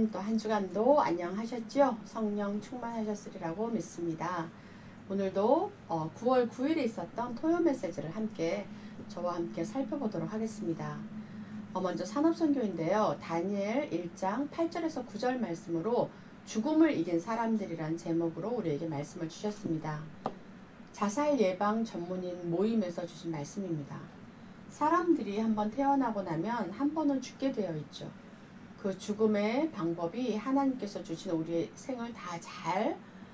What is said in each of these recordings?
여러분 또 한 주간도 안녕하셨죠? 성령 충만하셨으리라고 믿습니다. 오늘도 9월 9일에 있었던 토요 메시지를 저와 함께 살펴보도록 하겠습니다. 먼저 산업선교인데요. 다니엘 1장 8절에서 9절 말씀으로 죽음을 이긴 사람들이란 제목으로 우리에게 말씀을 주셨습니다. 자살 예방 전문인 모임에서 주신 말씀입니다. 사람들이 한번 태어나고 나면 한 번은 죽게 되어 있죠. 그 죽음의 방법이 하나님께서 주신 우리의 생을 다 잘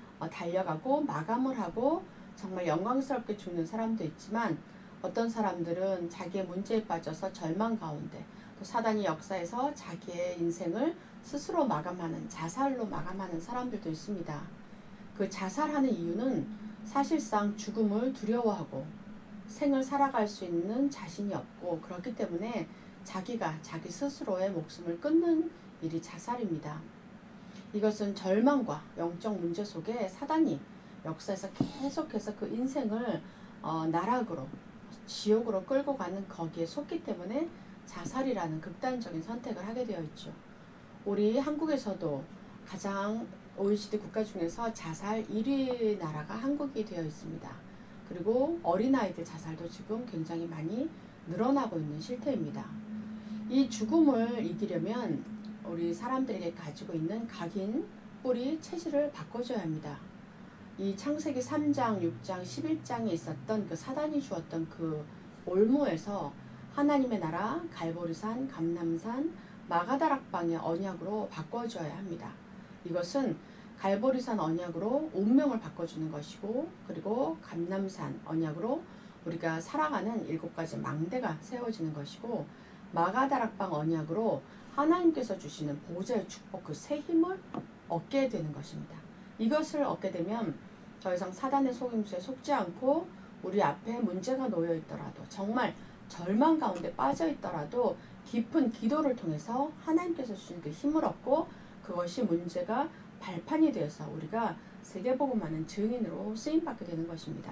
달려가고 마감을 하고 정말 영광스럽게 죽는 사람도 있지만, 어떤 사람들은 자기의 문제에 빠져서 절망 가운데 또 사단이 역사에서 자기의 인생을 스스로 마감하는, 자살로 마감하는 사람들도 있습니다. 그 자살하는 이유는 사실상 죽음을 두려워하고 생을 살아갈 수 있는 자신이 없고, 그렇기 때문에 자기가 자기 스스로의 목숨을 끊는 일이 자살입니다. 이것은 절망과 영적 문제 속에 사단이 역사에서 계속해서 그 인생을 나락으로, 지옥으로 끌고 가는 거기에 속기 때문에 자살이라는 극단적인 선택을 하게 되어 있죠. 우리 한국에서도 가장 OECD 국가 중에서 자살 1위 나라가 한국이 되어 있습니다. 그리고 어린아이들 자살도 지금 굉장히 많이 늘어나고 있는 실태입니다. 이 죽음을 이기려면 우리 사람들에게 가지고 있는 각인, 뿌리, 체질을 바꿔줘야 합니다. 이 창세기 3장, 6장, 11장에 있었던 그 사단이 주었던 그 올무에서 하나님의 나라, 갈보리산, 감람산, 마가다락방의 언약으로 바꿔줘야 합니다. 이것은 갈보리산 언약으로 운명을 바꿔주는 것이고, 그리고 감람산 언약으로 우리가 살아가는 7가지 망대가 세워지는 것이고, 마가다락방 언약으로 하나님께서 주시는 보좌의 축복, 그 새 힘을 얻게 되는 것입니다. 이것을 얻게 되면 더 이상 사단의 속임수에 속지 않고, 우리 앞에 문제가 놓여 있더라도, 정말 절망 가운데 빠져 있더라도 깊은 기도를 통해서 하나님께서 주신 그 힘을 얻고, 그것이 문제가 발판이 되어서 우리가 세계복음하는 증인으로 쓰임받게 되는 것입니다.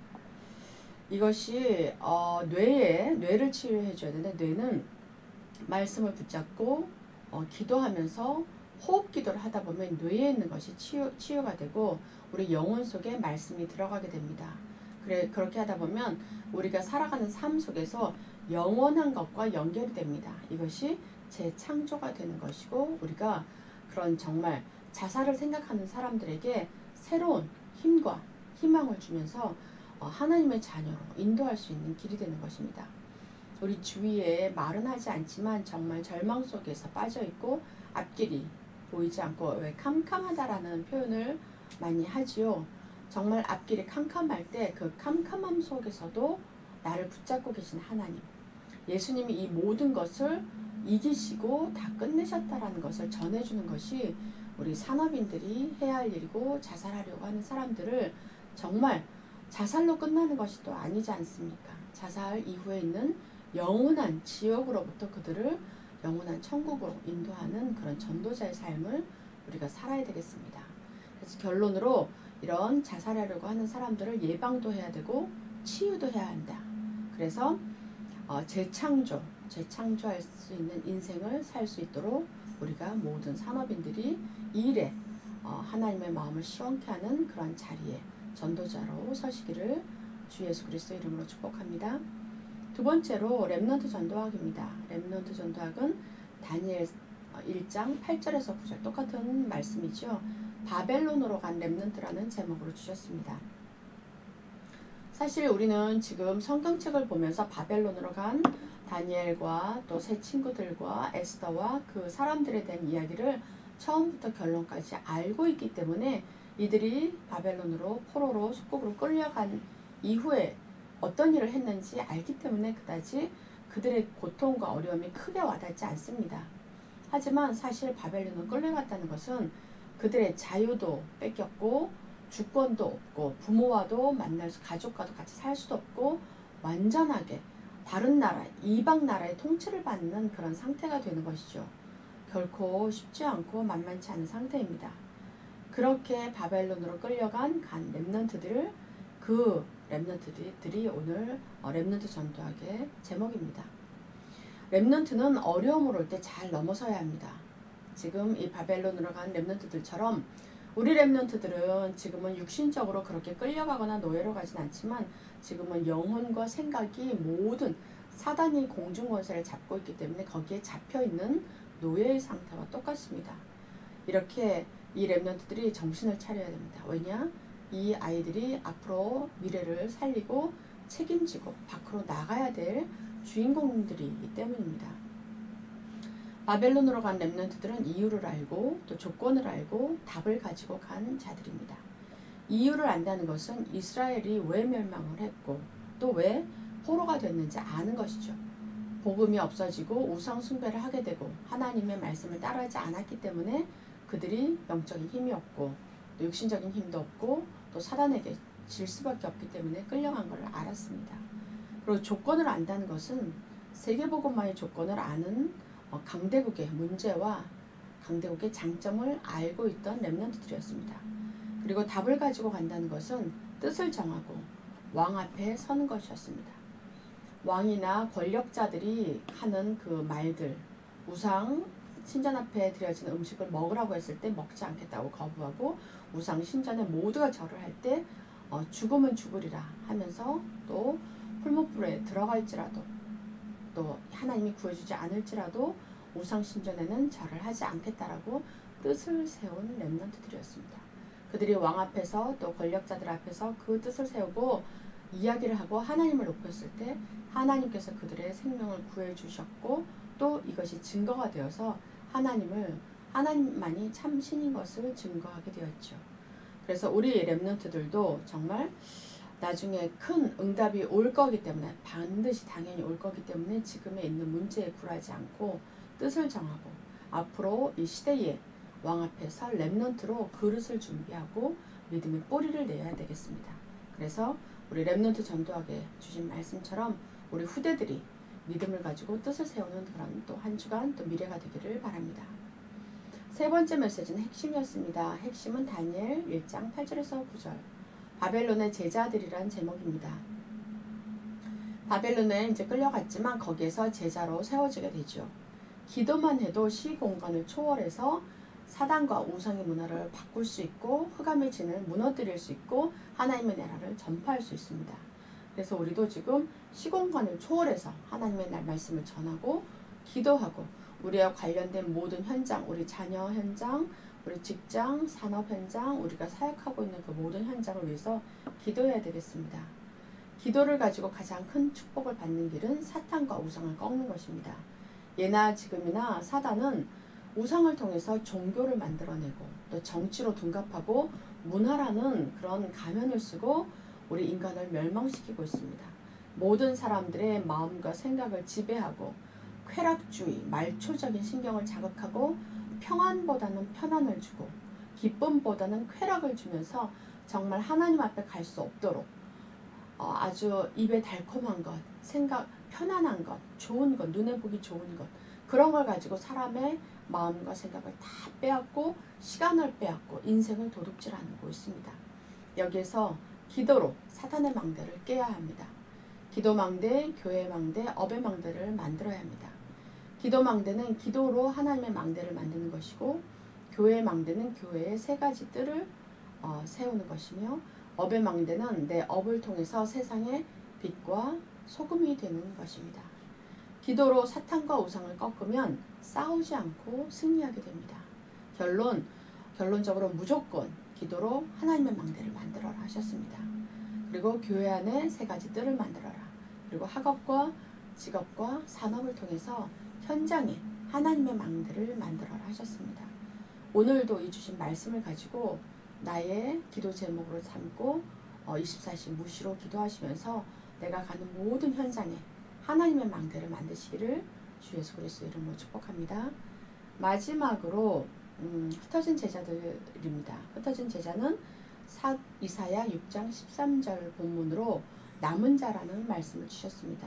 이것이 뇌를 치유해 줘야 되는데, 뇌는 말씀을 붙잡고 기도하면서 호흡 기도를 하다 보면 뇌에 있는 것이 치유가 되고 우리 영혼 속에 말씀이 들어가게 됩니다. 그렇게 하다 보면 우리가 살아가는 삶 속에서 영원한 것과 연결이 됩니다. 이것이 재창조가 되는 것이고, 우리가 그런 정말 자살을 생각하는 사람들에게 새로운 힘과 희망을 주면서 하나님의 자녀로 인도할 수 있는 길이 되는 것입니다. 우리 주위에 말은 하지 않지만 정말 절망 속에서 빠져있고 앞길이 보이지 않고, 왜 캄캄하다라는 표현을 많이 하지요. 정말 앞길이 캄캄할 때 그 캄캄함 속에서도 나를 붙잡고 계신 하나님, 예수님이 이 모든 것을 이기시고 다 끝내셨다라는 것을 전해주는 것이 우리 산업인들이 해야 할 일이고, 자살하려고 하는 사람들을 정말 자살로 끝나는 것이 또 아니지 않습니까? 자살 이후에 있는 영원한 지옥으로부터 그들을 영원한 천국으로 인도하는 그런 전도자의 삶을 우리가 살아야 되겠습니다. 그래서 결론으로 이런 자살하려고 하는 사람들을 예방도 해야 되고 치유도 해야 한다. 그래서 재창조할 수 있는 인생을 살 수 있도록 우리가 모든 산업인들이 이 일에 하나님의 마음을 시원케 하는 그런 자리에 전도자로 서시기를 주 예수 그리스도 이름으로 축복합니다. 두 번째로 렘넌트 전도학입니다. 렘넌트 전도학은 다니엘 1장 8절에서 9절 똑같은 말씀이죠. 바벨론으로 간 렘넌트라는 제목으로 주셨습니다. 사실 우리는 지금 성경책을 보면서 바벨론으로 간 다니엘과 또 세 친구들과 에스더와 그 사람들에 대한 이야기를 처음부터 결론까지 알고 있기 때문에, 이들이 바벨론으로, 포로로, 속국으로 끌려간 이후에 어떤 일을 했는지 알기 때문에 그다지 그들의 고통과 어려움이 크게 와닿지 않습니다. 하지만 사실 바벨론으로 끌려갔다는 것은 그들의 자유도 뺏겼고, 주권도 없고, 부모와도 만날 수, 가족과도 같이 살 수도 없고, 완전하게 다른 나라, 이방 나라의 통치를 받는 그런 상태가 되는 것이죠. 결코 쉽지 않고 만만치 않은 상태입니다. 그렇게 바벨론으로 끌려간 렘넌트들을, 그 렘넌트들이 오늘 렘넌트 전도학의 제목입니다. 렘넌트는 어려움을 올 때 잘 넘어서야 합니다. 지금 이 바벨론으로 간 렘넌트들처럼 우리 렘넌트들은 지금은 육신적으로 그렇게 끌려가거나 노예로 가진 않지만 지금은 영혼과 생각이 모든 사단이 공중권세를 잡고 있기 때문에 거기에 잡혀있는 노예의 상태와 똑같습니다. 이렇게 이 렘넌트들이 정신을 차려야 됩니다. 왜냐? 이 아이들이 앞으로 미래를 살리고 책임지고 밖으로 나가야 될 주인공들이기 때문입니다. 바벨론으로 간 렘넌트들은 이유를 알고 또 조건을 알고 답을 가지고 간 자들입니다. 이유를 안다는 것은 이스라엘이 왜 멸망을 했고 또 왜 포로가 됐는지 아는 것이죠. 복음이 없어지고 우상 숭배를 하게 되고 하나님의 말씀을 따르지 않았기 때문에 그들이 영적인 힘이 없고 또 육신적인 힘도 없고 또 사단에게 질 수밖에 없기 때문에 끌려간 것을 알았습니다. 그리고 조건을 안다는 것은 세계복음화의 조건을 아는 강대국의 문제와 강대국의 장점을 알고 있던 렘넌트들이었습니다. 그리고 답을 가지고 간다는 것은 뜻을 정하고 왕 앞에 서는 것이었습니다. 왕이나 권력자들이 하는 그 말들, 우상 신전 앞에 드려진 음식을 먹으라고 했을 때 먹지 않겠다고 거부하고 우상 신전에 모두가 절을 할 때 죽으면 죽으리라 하면서 또 풀무불에 들어갈지라도 또 하나님이 구해주지 않을지라도 우상 신전에는 절을 하지 않겠다라고 뜻을 세운 렘넌트들이었습니다. 그들이 왕 앞에서 또 권력자들 앞에서 그 뜻을 세우고 이야기를 하고 하나님을 높였을 때 하나님께서 그들의 생명을 구해주셨고 또 이것이 증거가 되어서 하나님만이 참 신인 것을 증거하게 되었죠. 그래서 우리 렘넌트들도 정말 나중에 큰 응답이 올 거기 때문에 반드시 당연히 올 거기 때문에 지금에 있는 문제에 굴하지 않고 뜻을 정하고 앞으로 이 시대에 왕 앞에 설 렘넌트로 그릇을 준비하고 믿음의 뿌리를 내야 되겠습니다. 그래서 우리 렘넌트 전도학에 주신 말씀처럼 우리 후대들이 믿음을 가지고 뜻을 세우는 그런 또 한 주간 또 미래가 되기를 바랍니다. 세 번째 메시지는 핵심이었습니다. 핵심은 다니엘 1장 8절에서 9절 바벨론의 제자들이란 제목입니다. 바벨론에 이제 끌려갔지만 거기에서 제자로 세워지게 되죠. 기도만 해도 시공간을 초월해서 사단과 우상의 문화를 바꿀 수 있고 흑암의 진을 무너뜨릴 수 있고 하나님의 나라를 전파할 수 있습니다. 그래서 우리도 지금 시공간을 초월해서 하나님의 말씀을 전하고 기도하고 우리와 관련된 모든 현장, 우리 자녀 현장, 우리 직장, 산업 현장, 우리가 사역하고 있는 그 모든 현장을 위해서 기도해야 되겠습니다. 기도를 가지고 가장 큰 축복을 받는 길은 사탄과 우상을 꺾는 것입니다. 예나 지금이나 사단은 우상을 통해서 종교를 만들어내고 또 정치로 둔갑하고 문화라는 그런 가면을 쓰고 우리 인간을 멸망시키고 있습니다. 모든 사람들의 마음과 생각을 지배하고 쾌락주의, 말초적인 신경을 자극하고 평안보다는 편안을 주고 기쁨보다는 쾌락을 주면서 정말 하나님 앞에 갈 수 없도록 아주 입에 달콤한 것, 생각 편안한 것, 좋은 것, 눈에 보기 좋은 것 그런 걸 가지고 사람의 마음과 생각을 다 빼앗고 시간을 빼앗고 인생을 도둑질하고 있습니다. 여기에서 기도로 사탄의 망대를 깨야 합니다. 기도 망대, 교회 망대, 업의 망대를 만들어야 합니다. 기도 망대는 기도로 하나님의 망대를 만드는 것이고 교회의 망대는 교회의 세 가지 뜰을 세우는 것이며 업의 망대는 내 업을 통해서 세상의 빛과 소금이 되는 것입니다. 기도로 사탄과 우상을 꺾으면 싸우지 않고 승리하게 됩니다. 결론적으로 무조건 기도로 하나님의 망대를 만들어라 하셨습니다. 그리고 교회 안에 세 가지 뜰을 만들어라. 그리고 학업과 직업과 산업을 통해서 현장에 하나님의 망대를 만들어라 하셨습니다. 오늘도 이 주신 말씀을 가지고 나의 기도 제목으로 삼고 24시 무시로 기도하시면서 내가 가는 모든 현장에 하나님의 망대를 만드시기를 주 예수 그리스도 이름으로 축복합니다. 마지막으로 흩어진 제자들입니다. 흩어진 제자는 이사야 6장 13절 본문으로 남은 자라는 말씀을 주셨습니다.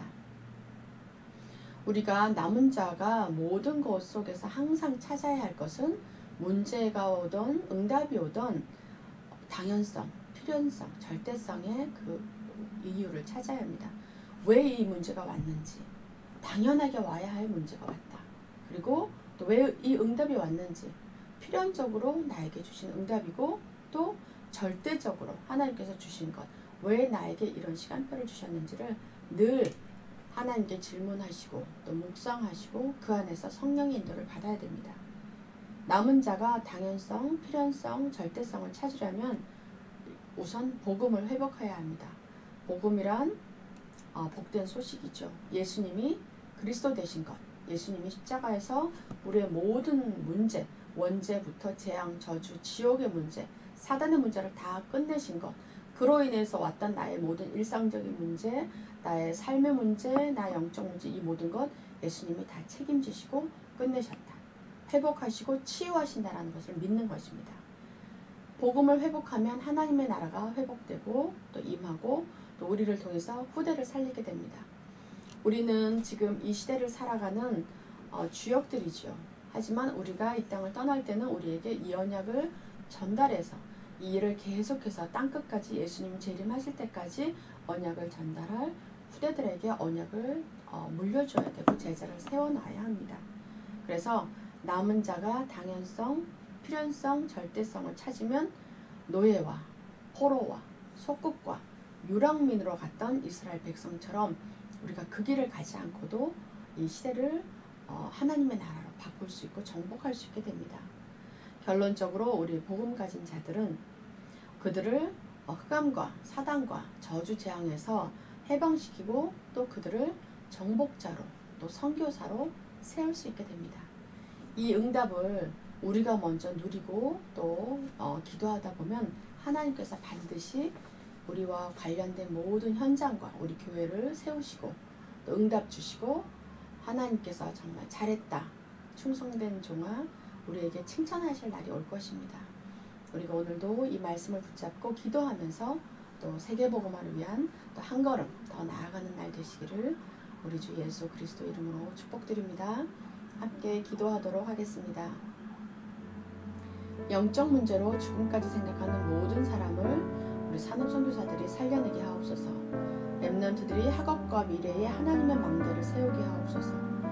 우리가 남은 자가 모든 것 속에서 항상 찾아야 할 것은 문제가 오던 응답이 오던 당연성, 필연성, 절대성의 그 이유를 찾아야 합니다. 왜 이 문제가 왔는지 당연하게 와야 할 문제가 왔다. 그리고 또 왜 이 응답이 왔는지, 필연적으로 나에게 주신 응답이고 또 절대적으로 하나님께서 주신 것, 왜 나에게 이런 시간표를 주셨는지를 늘 하나님께 질문하시고 또 묵상하시고 그 안에서 성령의 인도를 받아야 됩니다. 남은 자가 당연성, 필연성, 절대성을 찾으려면 우선 복음을 회복해야 합니다. 복음이란 복된 소식이죠. 예수님이 그리스도 되신 것, 예수님이 십자가에서 우리의 모든 문제, 원죄부터 재앙, 저주, 지옥의 문제, 사단의 문제를 다 끝내신 것, 그로 인해서 왔던 나의 모든 일상적인 문제, 나의 삶의 문제, 나의 영적 문제, 이 모든 것 예수님이 다 책임지시고 끝내셨다. 회복하시고 치유하신다라는 것을 믿는 것입니다. 복음을 회복하면 하나님의 나라가 회복되고 또 임하고 또 우리를 통해서 후대를 살리게 됩니다. 우리는 지금 이 시대를 살아가는 주역들이죠. 하지만 우리가 이 땅을 떠날 때는 우리에게 이 언약을 전달해서 이 일을 계속해서 땅끝까지 예수님 재림하실 때까지 언약을 전달할 후대들에게 언약을 물려줘야 되고 제자를 세워놔야 합니다. 그래서 남은 자가 당연성, 필연성, 절대성을 찾으면 노예와 포로와 속국과 유랑민으로 갔던 이스라엘 백성처럼 우리가 그 길을 가지 않고도 이 시대를 하나님의 나라로 바꿀 수 있고 정복할 수 있게 됩니다. 결론적으로 우리 복음 가진 자들은 그들을 흑암과 사단과 저주 재앙에서 해방시키고 또 그들을 정복자로 또 선교사로 세울 수 있게 됩니다. 이 응답을 우리가 먼저 누리고 또 기도하다 보면 하나님께서 반드시 우리와 관련된 모든 현장과 우리 교회를 세우시고 또 응답 주시고 하나님께서 정말 잘했다, 충성된 종아, 우리에게 칭찬하실 날이 올 것입니다. 우리가 오늘도 이 말씀을 붙잡고 기도하면서 또 세계복음화를 위한 또 한 걸음 더 나아가는 날 되시기를 우리 주 예수 그리스도 이름으로 축복드립니다. 함께 기도하도록 하겠습니다. 영적 문제로 죽음까지 생각하는 모든 사람을 우리 산업선교사들이 살려내게 하옵소서. 렘넌트들이 학업과 미래에 하나님의 망대를 세우게 하옵소서.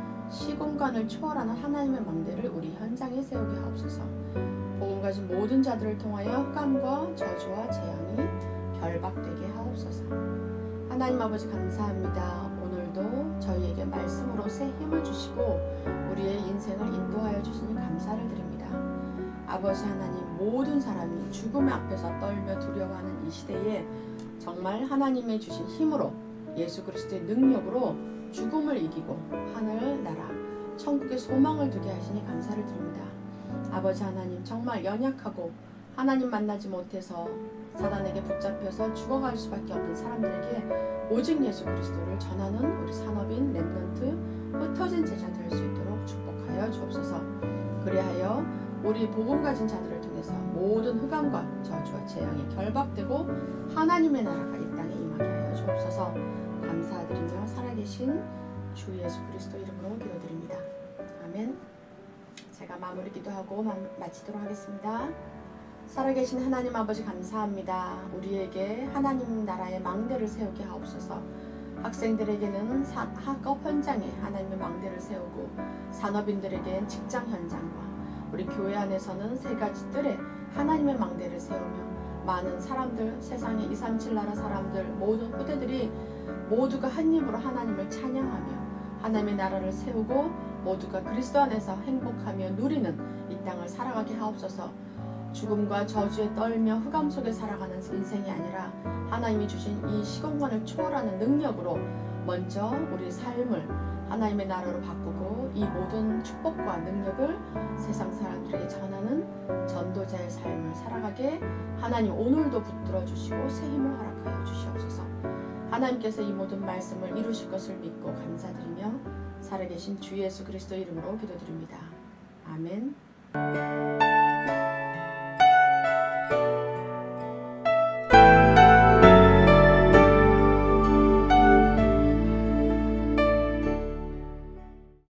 시공간을 초월하는 하나님의 망대를 우리 현장에 세우게 하옵소서. 복음 가진 모든 자들을 통하여 흑암과 저주와 재앙이 결박되게 하옵소서. 하나님 아버지 감사합니다. 오늘도 저희에게 말씀으로 새 힘을 주시고 우리의 인생을 인도하여 주시니 감사를 드립니다. 아버지 하나님, 모든 사람이 죽음의 앞에서 떨며 두려워하는 이 시대에 정말 하나님의 주신 힘으로 예수 그리스도의 능력으로 죽음을 이기고 하늘 나라 천국의 소망을 두게 하시니 감사를 드립니다. 아버지 하나님, 정말 연약하고 하나님 만나지 못해서 사단에게 붙잡혀서 죽어갈 수밖에 없는 사람들에게 오직 예수 그리스도를 전하는 우리 산업인 렘넌트 흩어진 제자 될 수 있도록 축복하여 주옵소서. 그리하여 우리 복음 가진 자들을 통해서 모든 흑암과 저주와 재앙이 결박되고 하나님의 나라가 이 땅에 임하게 하여 주옵소서. 감사드리며 살아계신 주 예수 그리스도 이름으로 기도드립니다. 아멘. 제가 마무리 기도하고 마치도록 하겠습니다. 살아계신 하나님 아버지 감사합니다. 우리에게 하나님 나라의 망대를 세우게 하옵소서. 학생들에게는 학업 현장에 하나님의 망대를 세우고 산업인들에게는 직장 현장과 우리 교회 안에서는 세 가지 뜰에 하나님의 망대를 세우며 많은 사람들, 세상의 237 나라 사람들, 모든 후대들이 모두가 한 입으로 하나님을 찬양하며 하나님의 나라를 세우고 모두가 그리스도 안에서 행복하며 누리는 이 땅을 살아가게 하옵소서. 죽음과 저주에 떨며 흑암 속에 살아가는 인생이 아니라 하나님이 주신 이 시공간을 초월하는 능력으로 먼저 우리 삶을 하나님의 나라로 바꾸고 이 모든 축복과 능력을 세상 사람들에게 전하는 전도자의 삶을 살아가게 하나님 오늘도 붙들어 주시고 새 힘을 허락하여 주시옵소서. 하나님께서 이 모든 말씀을 이루실 것을 믿고 감사드리며 살아계신 주 예수 그리스도 이름으로 기도드립니다. 아멘.